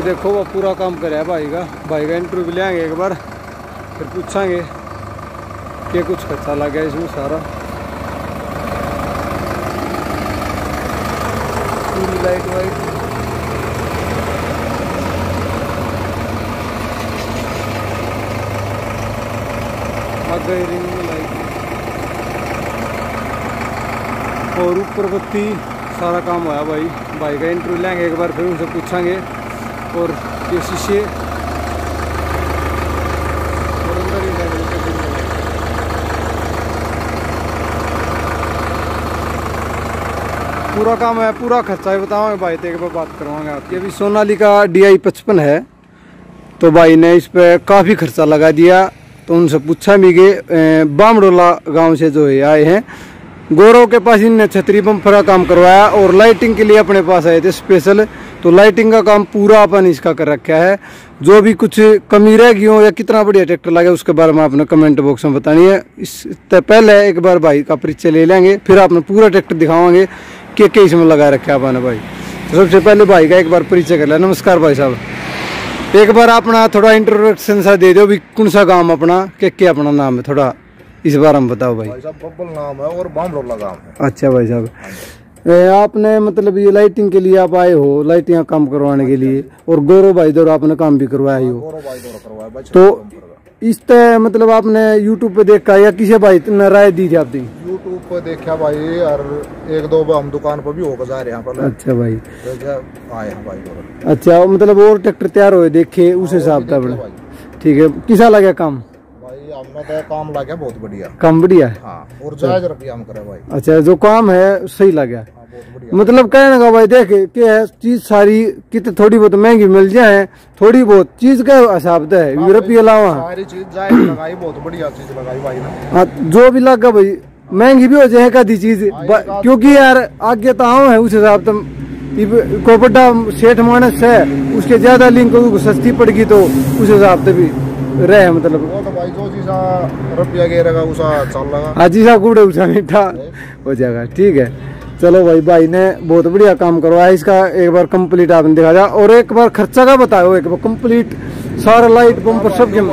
देखो वो पूरा काम करे भाई का इंटरव्यू लेंगे एक बार, फिर पूछांगे कि कुछ खर्चा लग गया इसमें सारा। पूरी लाइट वाइट रिंग लाइट और ऊपर बत्ती, सारा काम हुआ भाई का इंटरव्यू लेंगे एक बार, फिर उनसे पूछांगे। और ये शीशे पूरा काम है, पूरा खर्चा है बताओगे भाई, तो एक बार बात करवाएंगे आपकी। अभी सोनालिका DI 55 है, तो भाई ने इस पे काफ़ी खर्चा लगा दिया। तो उनसे पूछा भी कि बामडोला गांव से जो है आए हैं, गौरव के पास इनने छतरी बम्पर का काम करवाया और लाइटिंग के लिए अपने पास आए थे स्पेशल। तो लाइटिंग का काम पूरा अपन इसका कर रखा है। जो भी कुछ कमी रह गई हो या कितना बढ़िया ट्रैक्टर लगे उसके बारे में आपने कमेंट बॉक्स में बतानी है। इससे पहले एक बार भाई का परिचय ले लेंगे, फिर आपने पूरा ट्रैक्टर दिखावांगे कि इसमें लगा रखा है आपने भाई। तो सबसे पहले भाई का एक बार परिचय कर लिया। नमस्कार भाई साहब, एक बार अपना थोड़ा इंट्रोडक्शन सा दे दो भी, कौन सा गांव अपना, क्या अपना नाम है, थोड़ा इस बारे में बताओ भाई। साहब बब्बल नाम है और बामडोला गांव है। अच्छा भाई साहब, आपने मतलब ये लाइटिंग के लिए आप आए हो, लाइटिंग का काम करवाने के लिए, और गौरव भाई द्वारा आपने काम भी करवाया ही हो। गौरव भाई द्वारा करवाया। तो इस तरह मतलब आपने यूट्यूब पे देखा या किसी भाई ने राय दी थी आपकी? यूट्यूब पे देखा भाई, और एक दो बार हम दुकान पर भी होकर जा रहे हैं पर। अच्छा भाई, आए हैं भाई। अच्छा मतलब और ट्रैक्टर तैयार हुए देखे उस हिसाब से, ठीक है। किसा लगा काम भाई? हमने तो काम लगा बहुत बढ़िया, काम बढ़िया है। हाँ, और जायज रुपया हम करे भाई। अच्छा, जो काम है सही लगा, मतलब कहने का भाई देखे क्या है चीज सारी कितनी थोड़ी बहुत महंगी मिल जाए, थोड़ी बहुत चीज का हिसाब है रुपये अलावा सारी चीज जायज लगाई, बहुत बढ़िया चीज लगाई भाई ने। हाँ, जो भी लगा भाई महंगी भी हो जाए कदी चीज, क्योंकि यार आगे तो आओ है उस हिसाब से कोई बड़ा सेठ मानस है उसके ज्यादा लिंक सस्ती पड़ेगी तो उस हिसाब से भी रहे, मतलब वो तो भाई जो चीज रुपया गिरेगा उसा चल लगा। हाँ जी सा कूड़े उसा मीठा हो जाएगा, ठीक है। चलो भाई ने बहुत बढ़िया काम करवाया। इसका एक बार कंप्लीट आपने दिखा जा, और एक बार खर्चा का बताओ एक बार कंप्लीट सारा लाइट बम्पर सब के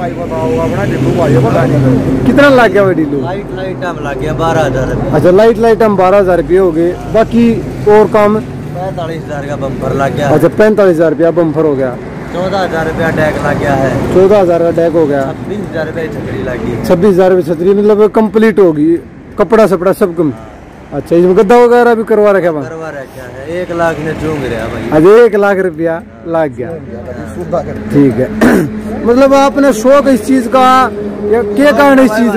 कितना लग गया भाई? ढीलू लाइट लग गया 12,000। अच्छा, लाइट हम 12,000 रुपये हो गए, बाकी और काम 45,000 का बम्पर लग गया। अच्छा, 45,000 रुपया बम्पर हो गया। 14,000 रुपया डैक लग गया है। 14,000 का डैक हो गया। 26,000 रुपये छतरी लगी। 26,000 रुपये छतरी, मतलब कंप्लीट होगी, कपड़ा सपड़ा सब कम। अच्छा, इसमें गद्दा वगैरह भी करवा रखा है? करवा रखा है, 1 लाख ने चूंग रहा भाई। अरे 1 लाख रुपया लग गया, ठीक है। मतलब आपने शौक इस चीज का या क्या कारण इस चीज?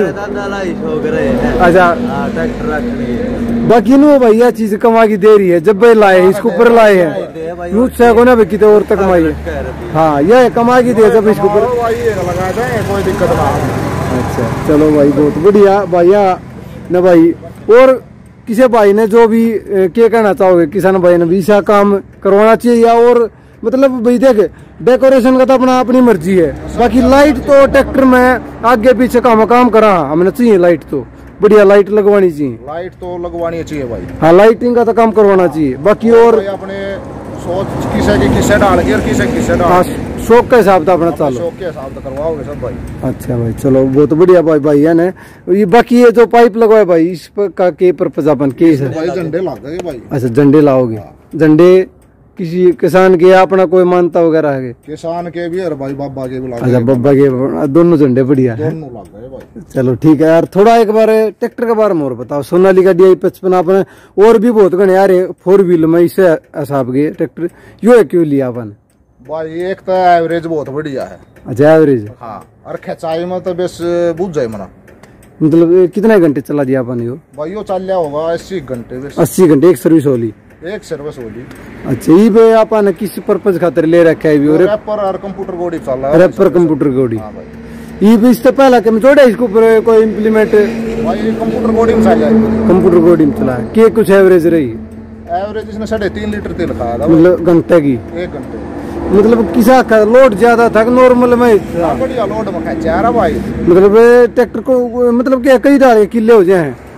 अच्छा, ट्रैक्टर रखने बाकी नो भाई यह चीज कमा की दे रही है, जब भाई लाए इसको ऊपर लाए हैं यूथ से को ना भाई कितने और तक कमाई है। हाँ, यह कमा की दे जब इसको ऊपर लगा दें, कोई दिक्कत ना। अच्छा, चलो भाई बहुत बढ़िया भैया न भाई। और किसी भाई ने जो भी क्या कहना चाहोगे, किसान भाई ने भी ऐसा काम करवाना चाहिए या और मतलब भाई देखे डेकोरेशन का तो अपना अपनी मर्जी है, बाकी लाइट तो ट्रैक्टर में आगे पीछे काम करा हमने चाहिए, लाइट तो बढ़िया लाइट लगवानी चाहिए। लाइट तो लगवानी चाहिए भाई। हाँ, लाइटिंग का तो काम करवाना चाहिए, बाकी और अपने सोच किसे डाल के और किसे डाल शौक के हिसाब से अपना चालो, शौक के हिसाब से करवाओगे सब भाई। अच्छा भाई, चलो बहुत बढ़िया भाई है ना। ये बाकी ये जो पाइप लगवाए भाई इस पर का के पर्पज अपन के भाई झंडे लग गए भाई। अच्छा, झंडे लाओगे? झंडे किसी किसान के अपना कोई मानता वगैरह है? किसान के भी और भाई बाबा के भी। अच्छा, बाबा के दोनों झंडे बढ़िया है, दोनों लग गए भाई। चलो ठीक है यार। थोड़ा एक बार ट्रैक्टर के बारे में और बताओ। सोनालिका DI 55 आपने और भी बहुत घने यार 4 व्हील में इसे हिसाब के ट्रैक्टर यो क्यों लिया अपन भाई? एक तो एवरेज बहुत बढ़िया है। अच्छा, एवरेज। हाँ, और खिंचाई में तो बस बुझ जाए मना। मतलब कितने घंटे चला दिया अपन यो? भाई यो चल होगा 80 घंटे बस। 80 घंटे एक सर्विस होली? एक सर्विस होली। अच्छा, ये पे आपने किस पर्पज खातिर ले रखा है? रैपर और कंप्यूटर गोडी चल रहा है। रैपर कंप्यूटर गोडी। हां भाई, ये भी इससे पहले के में जोड़े इसके ऊपर कोई इंप्लीमेंट? भाई कंप्यूटर गोडी में चल जाए। कंप्यूटर गोडी में चला के कुछ एवरेज रही? एवरेज इसने 3.5 लीटर तेल खाया था मतलब घंटे की? 1 घंटे। मतलब किसा का लोड ज्यादा था नॉर्मल में? बढ़िया लोड में खा भाई। मतलब ट्रैक्टर को मतलब क्या कई डाल किले हो जाए?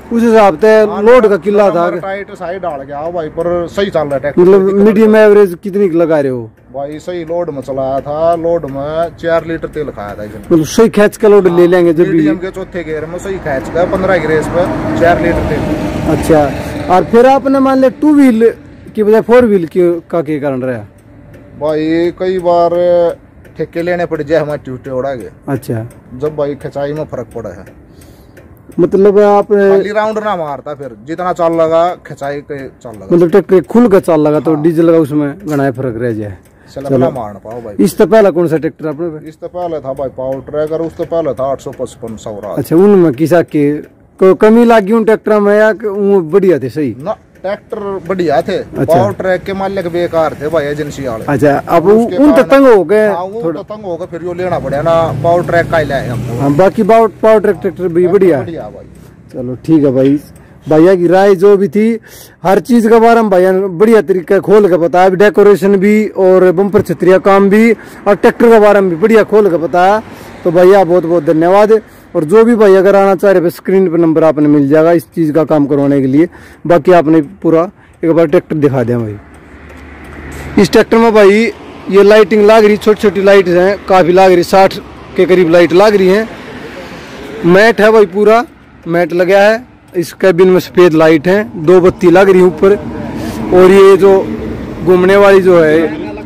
उस हिसाब से लोड का किला था। टाइट साइड डाल गया भाई, पर सही चल रहा है ट्रैक्टर। मतलब मीडियम एवरेज कितनी लगा रहे हो भाई? सही लोड में चलाया था, लोड में 4 लीटर तेल खाया था इसने। मतलब सही खींच का लोड ले लेंगे जब भी। मीडियम के चौथे गियर में सही खींच का 15 गिरेस पे 4 लीटर तेल। अच्छा, और फिर आपने मान लिया 2 व्हील की बजाय 4 व्हील का क्या कारण रहा? भाई कई बार ठेके लेने पड़ जाए हमारे टूटे उड़ा के। अच्छा, जब भाई खिंचाई में फर्क पड़ा है। मतलब आप खाली राउंड ना मारता, फिर जितना चाल लगा खिंचाई के चाल लगा। मतलब ट्रैक्टर खुल का चाल लगा तो डीजल का उसमें घना फर्क रह जाए। चलो मार पाओ भाई। इससे पहला कौन सा ट्रैक्टर आपने पे? इससे पहले था भाई पावर ट्रैक, और उससे पहले था 855 स्वराज। अच्छा, उनमें किसा के कमी लगी उन ट्रैक्टर में या वो बढ़िया थे? सही ना, ट्रैक्टर बढ़िया थे। पावर ट्रैक के मालिक बेकार थे भाई, एजेंसी वाले। अच्छा, अब उन तक तंग हो गए। थोड़ा तंग हो गए, फिर यो लेना पड़ा ना, पावर ट्रैक का ही लाए हम। बाकी पावर ट्रैक्टर भी बढ़िया भाई। चलो ठीक है भाई, भैया की राय जो भी थी हर चीज के बारे में भैया ने बढ़िया तरीके खोल के बताया, डेकोरेशन भी और बम्पर छतरिया काम भी, और ट्रैक्टर के बारे में भी बढ़िया खोल के बताया। तो भैया बहुत बहुत धन्यवाद। और जो भी भाई अगर आना चाह रहे स्क्रीन पर नंबर आपने मिल जाएगा इस चीज का काम करवाने के लिए। बाकी आपने पूरा एक बार ट्रैक्टर दिखा दिया भाई। इस ट्रैक्टर में भाई ये लाइटिंग लाग रही, छोटी छोटी लाइट हैं, काफी लाग रही, 60 के करीब लाइट लाग रही है। मैट है भाई, पूरा मैट लगा है। इस कैबिन में सफेद लाइट है, 2 बत्ती लग रही ऊपर। और ये जो घूमने वाली जो है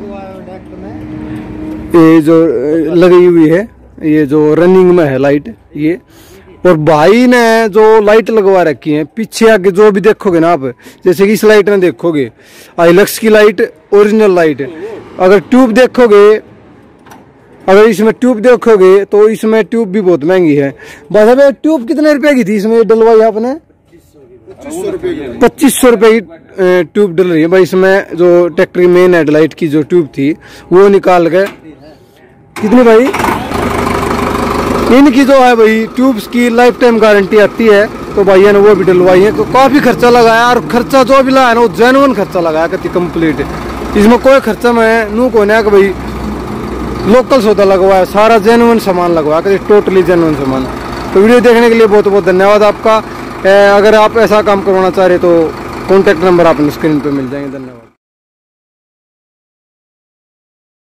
ये जो लगी हुई है, ये जो रनिंग में है लाइट ये। और भाई ने जो लाइट लगवा रखी है पीछे आगे जो भी देखोगे ना आप, जैसे कि इस लाइट में देखोगे आइलक्स की लाइट, ओरिजिनल लाइट। अगर ट्यूब देखोगे, अगर इसमें ट्यूब देखोगे तो इसमें ट्यूब भी बहुत महंगी है। बस अब ट्यूब कितने रुपए की थी इसमें डलवाई आपने? 2500 रुपए की ट्यूब डल रही है भाई इसमें। जो ट्रैक्टर की मेन हेडलाइट की जो ट्यूब थी वो निकाल के कितनी भाई, इनकी जो है भाई ट्यूब्स की लाइफ टाइम गारंटी आती है। तो भैया ने वो भी डलवाई है। तो काफी खर्चा लगाया, और खर्चा जो भी लगाया ना वो जेन्युइन खर्चा लगाया कति कंप्लीट। इसमें कोई खर्चा में नू को ना कि भाई लोकल सौदा लगवाया, सारा जेन्युइन सामान लगवाया, कभी टोटली जेन्युइन सामान। तो वीडियो देखने के लिए बहुत बहुत धन्यवाद आपका। अगर आप ऐसा काम करवाना चाह रहे तो कॉन्टैक्ट नंबर आपने स्क्रीन पे मिल जाएंगे। धन्यवाद।